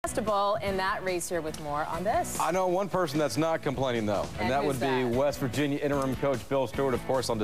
Basketball in that race here with more on this. I know one person that's not complaining, though, and that would be West Virginia interim coach Bill Stewart, of course, on